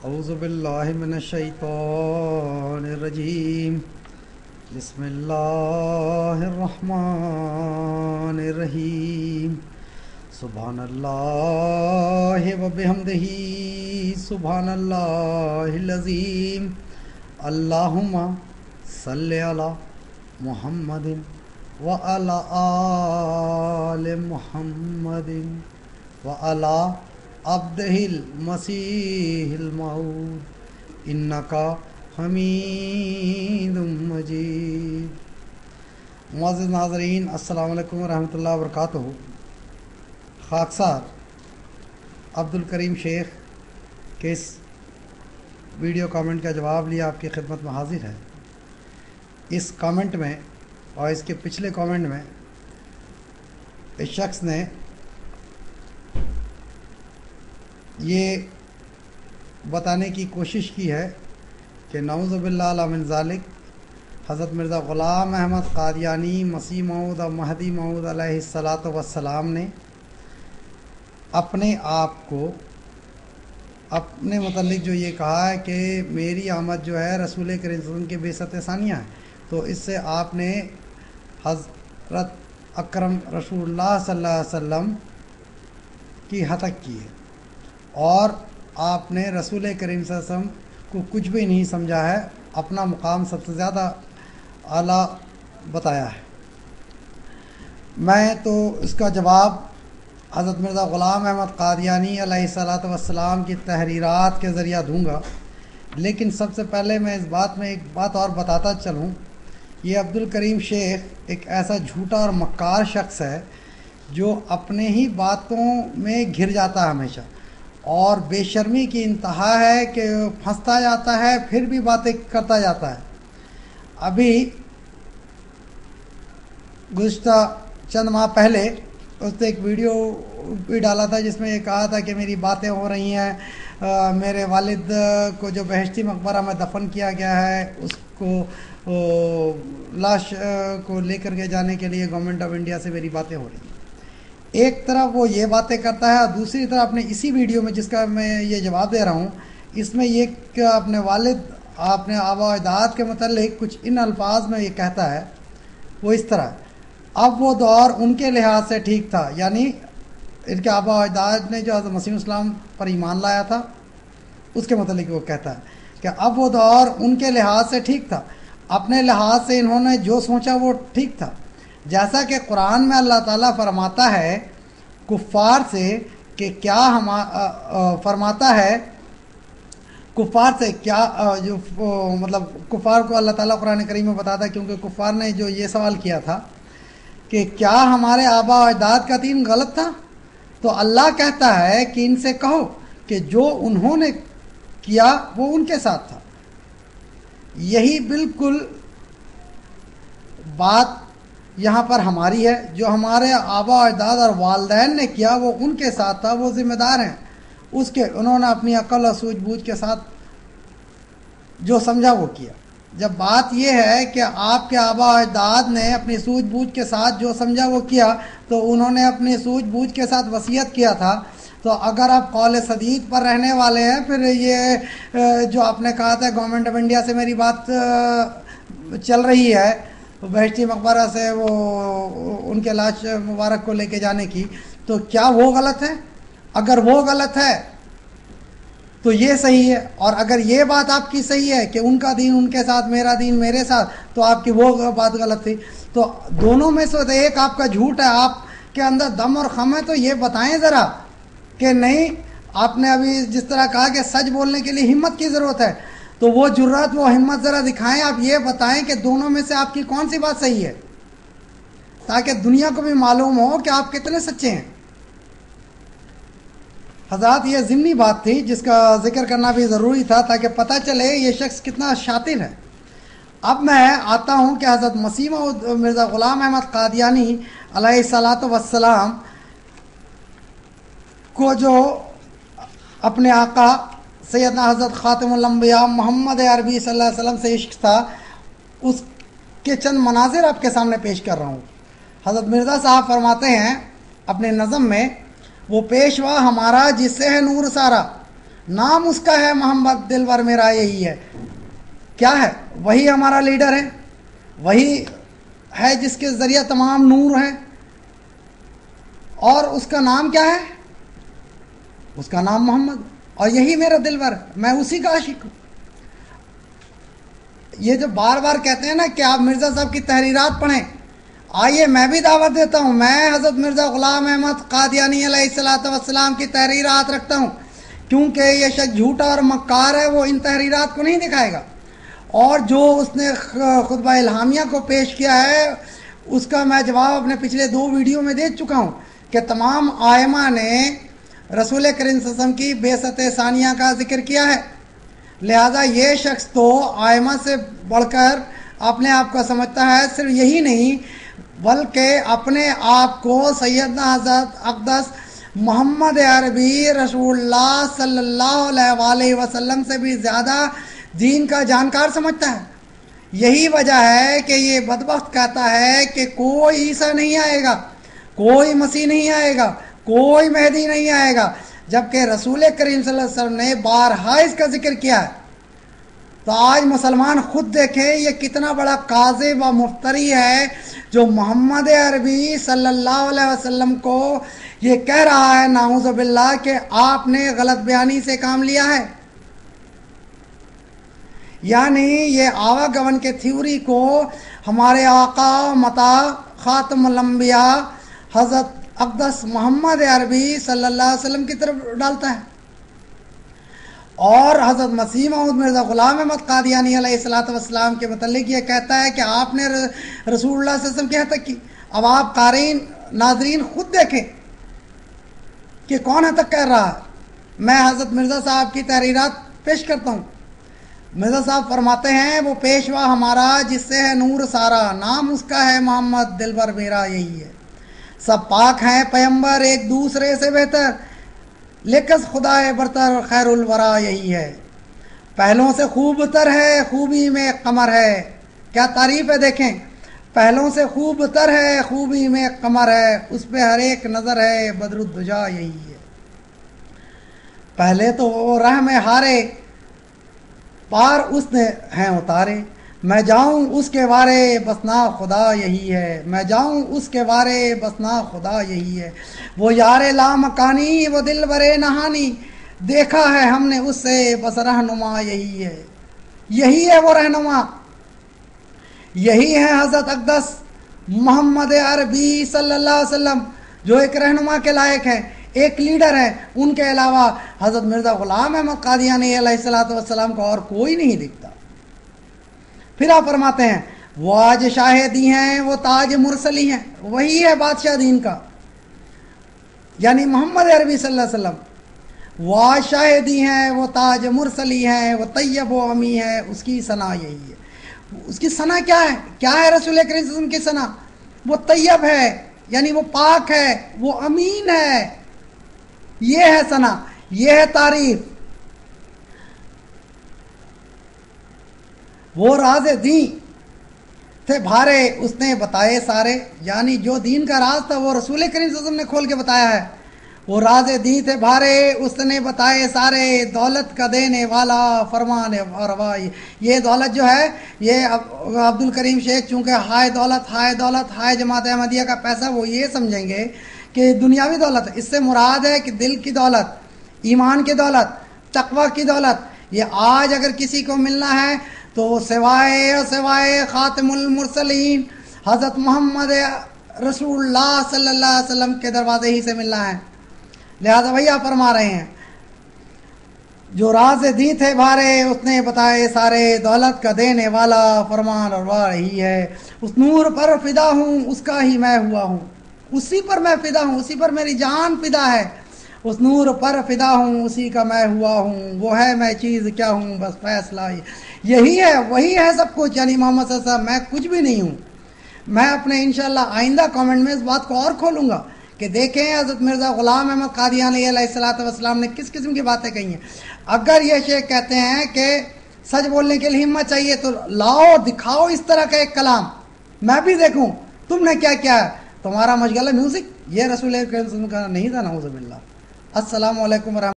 اعوذ باللہ من الشیطان الرجیم بسم اللہ الرحمن الرحیم سبحان اللہ وبحمدہ سبحان اللہ العظیم اللہم صلی علی محمد وعلی آل محمد وعلی عبدہ المسیح الموعود انکا حمید مجید۔ معزز ناظرین، السلام علیکم ورحمۃ اللہ وبرکاتہ۔ خاکسار عبدالکریم شیخ کے اس ویڈیو کامنٹ کا جواب لیا آپ کی خدمت میں حاضر ہے۔ اس کامنٹ میں اور اس کے پچھلے کامنٹ میں اس شخص نے یہ بتانے کی کوشش کی ہے کہ نعوذ باللہ من ذالک حضرت مرزا غلام احمد قادیانی مسیح موعود اور مہدی موعود علیہ الصلاۃ والسلام نے اپنے آپ کو اپنے متعلق جو یہ کہا ہے کہ میری آمد جو ہے رسول کریم صلی اللہ علیہ وسلم کے بعثت ثانیہ ہے، تو اس سے آپ نے حضرت اکرم رسول اللہ صلی اللہ علیہ وسلم کی ہتک کی ہے اور آپ نے رسول کریم صلی اللہ علیہ وسلم کو کچھ بھی نہیں سمجھا ہے، اپنا مقام سب سے زیادہ اعلیٰ بتایا ہے۔ میں تو اس کا جواب حضرت مرزا غلام احمد قادیانی علیہ الصلاۃ والسلام کی تحریرات کے ذریعہ دوں گا، لیکن سب سے پہلے میں اس بات میں ایک بات اور بتاتا چلوں۔ یہ عبدالکریم شیخ ایک ایسا جھوٹا اور مکار شخص ہے جو اپنے ہی باتوں میں گھر جاتا ہے ہمیشہ، اور بے شرمی کی انتہا ہے کہ پھنستا جاتا ہے پھر بھی باتیں کرتا جاتا ہے۔ ابھی گزشتہ چند ماہ پہلے اس نے ایک ویڈیو بھی ڈالا تھا جس میں یہ کہا تھا کہ میری باتیں ہو رہی ہیں، میرے والد کو جو بہشتی مقبرہ میں دفن کیا گیا ہے اس کو لاش کو لے کر کے جانے کے لیے گورنمنٹ آف انڈیا سے میری باتیں ہو رہی ہیں۔ ایک طرف وہ یہ باتیں کرتا ہے اور دوسری طرف اپنے اسی ویڈیو میں جس کا میں یہ جواب دے رہا ہوں، اس میں یہ کہ اپنے والد اپنے آبا و اجداد کے متعلق کچھ ان الفاظ میں یہ کہتا ہے، وہ اس طرح: اب وہ دور ان کے لحاظ سے ٹھیک تھا، یعنی ان کے آبا و اجداد نے جو حضرت مسیح اسلام پر ایمان لایا تھا اس کے متعلق وہ کہتا ہے کہ اب وہ دور ان کے لحاظ سے ٹھیک تھا، اپنے لحاظ سے انہوں نے جو سوچا وہ ٹھیک تھا، جیسا کہ قرآن میں اللہ تعالیٰ فرماتا ہے کفار سے کہ کیا فرماتا ہے کفار سے کیا جو مطلب کفار کو اللہ تعالیٰ قرآن کریم میں بتاتا ہے، کیونکہ کفار نے جو یہ سوال کیا تھا کہ کیا ہمارے آبا و اجداد کا دین غلط تھا، تو اللہ کہتا ہے کہ ان سے کہو کہ جو انہوں نے کیا وہ ان کے ساتھ تھا۔ یہی بالکل بات یہاں پر ہماری ہے، جو ہمارے آبا و اجداد اور والدین نے کیا وہ ان کے ساتھ تھا، وہ ذمہ دار ہیں اس کے، انہوں نے اپنی عقل اور سوجھ بوجھ کے ساتھ جو سمجھا وہ کیا۔ جب بات یہ ہے کہ آپ کے آبا و اجداد نے اپنی سوجھ بوجھ کے ساتھ جو سمجھا وہ کیا، تو انہوں نے اپنی سوجھ بوجھ کے ساتھ وصیت کیا تھا، تو اگر آپ قول سدید پر رہنے والے ہیں پھر یہ جو آپ نے کہا تھا گورنمنٹ آف انڈیا سے میری بات چل رہی ہے بہشتی مقبرہ سے وہ ان کے لاش مبارک کو لے کے جانے کی، تو کیا وہ غلط ہے؟ اگر وہ غلط ہے تو یہ صحیح ہے، اور اگر یہ بات آپ کی صحیح ہے کہ ان کا دین ان کے ساتھ میرا دین میرے ساتھ، تو آپ کی وہ بات غلط تھی۔ تو دونوں میں سے ایک آپ کا جھوٹ ہے، آپ کے اندر دم اور خم ہے، تو یہ بتائیں ذرا کہ نہیں، آپ نے ابھی جس طرح کہا کہ سچ بولنے کے لیے ہمت کی ضرورت ہے، تو وہ جرات وہ ہمت ذرا دکھائیں، آپ یہ بتائیں کہ دونوں میں سے آپ کی کون سی بات صحیح ہے، تاکہ دنیا کو بھی معلوم ہو کہ آپ کتنے سچے ہیں۔ حضرات، یہ ضمنی بات تھی جس کا ذکر کرنا بھی ضروری تھا تاکہ پتہ چلے یہ شخص کتنا شاطر ہے۔ اب میں آتا ہوں کہ حضرت مسیح موعود مرزا غلام احمد قادیانی علیہ الصلاۃ والسلام کو جو اپنے آقا سیدنا حضرت خاتم الانبیاء محمد عربی صلی اللہ علیہ وسلم سے عشق تھا، اس کے چند مناظر آپ کے سامنے پیش کر رہا ہوں۔ حضرت مرزا صاحب فرماتے ہیں اپنے نظم میں، وہ پیشوا ہمارا جس سے ہے نور سارا، نام اس کا ہے محمد دلبر میرا یہی ہے. کیا ہے؟ وہی ہمارا لیڈر ہے، وہی ہے جس کے ذریعہ تمام نور ہیں. اور اس کا نام کیا ہے؟ اس کا نام محمد. اور یہی میرا دلبر، میں اسی کا عاشق ہوں. یہ جو بار بار کہتے ہیں نا کہ آپ مرزا صاحب کی تحریرات پڑھیں، آئیے میں بھی دعوت دیتا ہوں. میں حضرت مرزا غلام احمد قادیانی علیہ الصلوۃ والسلام کی تحریرات رکھتا ہوں، کیونکہ یہ شخص جھوٹا اور مکار ہے، وہ ان تحریرات کو نہیں دکھائے گا. اور جو اس نے خطبہ الہامیہ کو پیش کیا ہے اس کا میں جواب اپنے پچھلے 2 ویڈیو میں دے چکا ہوں کہ تمام آئمہ نے رسول کریم صلی اللہ علیہ وسلم کی بعثت ثانیہ کا ذکر کیا ہے. لہذا یہ شخص تو آئمہ سے بڑھ کر اپنے آپ کو سمجھتا ہے. صرف یہی نہیں بلکہ اپنے آپ کو سیدنا حضرت اقدس محمد عربی رسول اللہ صلی اللہ علیہ وآلہ وسلم سے بھی زیادہ دین کا جانکار سمجھتا ہے. یہی وجہ ہے کہ یہ بدبخت کہتا ہے کہ کوئی عیسیٰ نہیں آئے گا، کوئی مسیح نہیں آئے گا، کوئی مہدی نہیں آئے گا، جبکہ رسول کریم صلی اللہ علیہ وسلم نے بارہا اس کا ذکر کیا ہے. تو آج مسلمان خود دیکھیں یہ کتنا بڑا کاذب و مفتری ہے جو محمد عربی صلی اللہ علیہ وسلم کو یہ کہہ رہا ہے نعوذ باللہ کہ آپ نے غلط بیانی سے کام لیا ہے. یعنی یہ آوا گون کے تھیوری کو ہمارے آقا متا خاتم الانبیاء حضرت اقدس محمد عربی صلی اللہ علیہ وسلم کی طرف ڈالتا ہے. اور حضرت مسیح موعود مرزا غلام احمد قادیانی علیہ الصلوۃ والسلام کے متعلق یہ کہتا ہے کہ آپ نے رسول اللہ صلی اللہ علیہ وسلم کی حد تک کی. اب آپ قارئین ناظرین خود دیکھیں کہ کون حد تک کہہ رہا ہے. میں حضرت مرزا صاحب کی تحریرات پیش کرتا ہوں. مرزا صاحب فرماتے ہیں وہ پیشوا ہمارا جس سے ہے نور سارا، نام اس کا ہے محمد دلبر میرا یہی ہے. سب پاک ہیں پیمبر ایک دوسرے سے بہتر، لیکن خدا برتر خیر الورا یہی ہے. پہلوں سے خوب تر ہے خوبی میں قمر ہے. کیا تعریف ہے دیکھیں، پہلوں سے خوب تر ہے خوبی میں قمر ہے، اس پہ ہر ایک نظر ہے بدر الدجا یہی ہے. پہلے تو وہ رہ میں ہارے پار اس نے ہیں اتارے، میں جاؤں اس کے وارے بسنا خدا یہی ہے. میں جاؤں اس کے وارے بسنا خدا یہی ہے. وہ یار لامکانی وہ دل برے نہانی، دیکھا ہے ہم نے اس سے بس رہنما یہی ہے. یہی ہے وہ رہنما، یہی ہے حضرت اقدس محمد عربی صلی اللہ علیہ وسلم جو ایک رہنما کے لائق ہیں، ایک لیڈر ہے. ان کے علاوہ حضرت مرزا غلام احمد قادیانی علیہ الصلوۃ والسلام کو اور کوئی نہیں دکھتا. پھر آپ فرماتے ہیں وہ آج شاہدی ہیں وہ تاج مرسلی ہیں. وہی ہے بادشاہ دین کا، یعنی محمد عربی صلی اللہ علیہ وسلم. وہ آج شاہدی ہیں وہ تاج مرسلی ہیں، وہ طیب و امی ہے، اس کی ثنا یہی ہے. اس کی ثنا کیا ہے؟ کیا ہے رسول کریم صلی اللہ علیہ وسلم کی ثنا؟ وہ طیب ہے، یعنی وہ پاک ہے، وہ امین ہے. یہ ہے ثنا، یہ ہے تعریف. وہ راز دین تھے بھارے اس نے بتائے سارے، یعنی جو دین کا راز تھا وہ رسول کریم صلی اللہ علیہ وسلم نے کھول کے بتایا ہے. وہ راز دین تھے بھارے اس نے بتائے سارے، دولت کا دینے والا فرمان روائی. یہ دولت جو ہے یہ عبد الکریم شیخ چونکہ ہائے دولت ہائے جماعت احمدیہ کا پیسہ وہ یہ سمجھیں گے کہ دنیاوی دولت. اس سے مراد ہے کہ دل کی دولت، ایمان کی دولت، تقوی کی دولت. یہ آج اگر کسی کو ملنا ہے تو سوائے خاتم المرسلین حضرت محمد رسول اللہ صلی اللہ علیہ وسلم کے دروازے ہی سے ملنا ہے. لہذا وہی آپ فرما رہے ہیں جو راز دی تھے بھارے اس نے بتائے سارے، دولت کا دینے والا فرمان روا رہی ہے. اس نور پر فدا ہوں اس کا ہی میں ہوا ہوں، اسی پر میں فدا ہوں، اسی پر میری جان فدا ہے. اس نور پر فدا ہوں اسی کا میں ہوا ہوں، وہ ہے میں چیز کیا ہوں بس فیصلہ یہی ہے، وہی ہے سب کچھ. یعنی محمد صلی اللہ علیہ وسلم میں کچھ بھی نہیں ہوں. میں اپنے انشاءاللہ آئندہ کامنٹ میں اس بات کو اور کھولوں گا کہ دیکھیں حضرت مرزا غلام احمد قادیانی علیہ الصلوۃ والسلام نے کس قسم کی باتیں کہی ہیں. اگر یہ شیخ کہتے ہیں کہ سچ بولنے کے لیے ہمت چاہیے تو لاؤ دکھاؤ اس طرح کا ایک کلام، میں بھی دیکھوں تم نے کیا کیا ہے. تمہارا مشغلہ میوزک یہ رسول کریم صلی اللہ علیہ وسلم کا نہیں تھا، نعوذ باللہ. السلام علیکم ورحمۃ